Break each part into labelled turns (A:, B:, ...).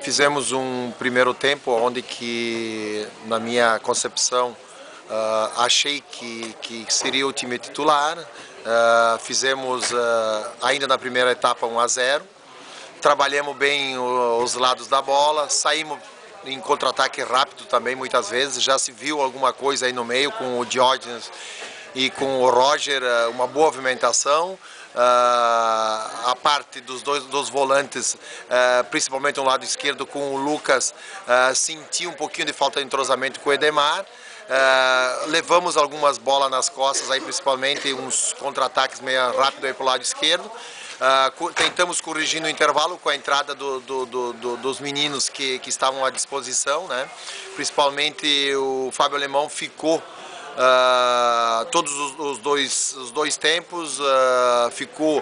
A: Fizemos um primeiro tempo onde que, na minha concepção, achei que seria o time titular. Fizemos ainda na primeira etapa 1-0. Trabalhamos bem os lados da bola, saímos em contra-ataque rápido também muitas vezes. Já se viu alguma coisa aí no meio com o Diógenes e com o Roger, uma boa movimentação. A parte dos volantes, principalmente no lado esquerdo com o Lucas, senti um pouquinho de falta de entrosamento com o Edemar. Levamos algumas bolas nas costas, aí, principalmente uns contra-ataques meio rápido para o lado esquerdo. Tentamos corrigir no intervalo com a entrada dos meninos que estavam à disposição, né? Principalmente o Fábio Alemão ficou todos os dois tempos, ficou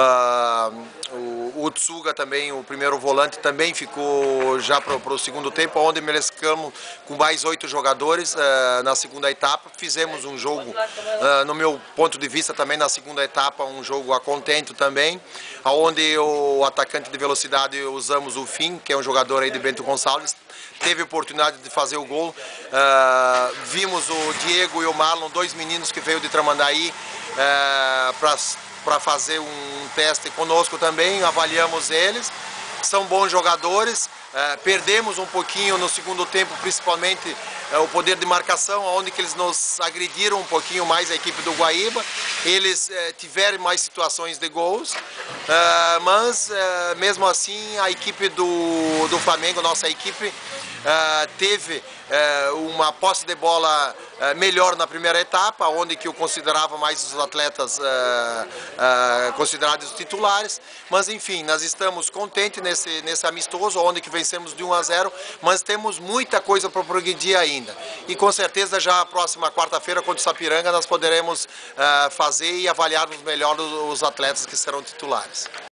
A: o Utsuga também, o primeiro volante, também ficou já para o segundo tempo, onde mesclamos com mais 8 jogadores na segunda etapa. Fizemos um jogo, no meu ponto de vista também, na segunda etapa, um jogo a contento também, onde o atacante de velocidade usamos o Fim, que é um jogador aí de Bento Gonçalves, teve oportunidade de fazer o gol. Vimos o Diego e o Marlon, dois meninos que veio de Tramandaí para fazer um teste conosco também, avaliamos eles, são bons jogadores. Perdemos um pouquinho no segundo tempo, principalmente o poder de marcação, onde que eles nos agrediram um pouquinho mais, a equipe do Guaíba. Eles tiveram mais situações de gols, mas mesmo assim a equipe do Flamengo, nossa equipe, teve uma posse de bola melhor na primeira etapa, onde que eu considerava mais os atletas considerados titulares, mas enfim, nós estamos contentes nesse amistoso, onde que vencemos de 1-0, mas temos muita coisa para progredir ainda, e com certeza já a próxima quarta-feira contra o Sapiranga nós poderemos fazer e avaliarmos melhor os atletas que serão titulares.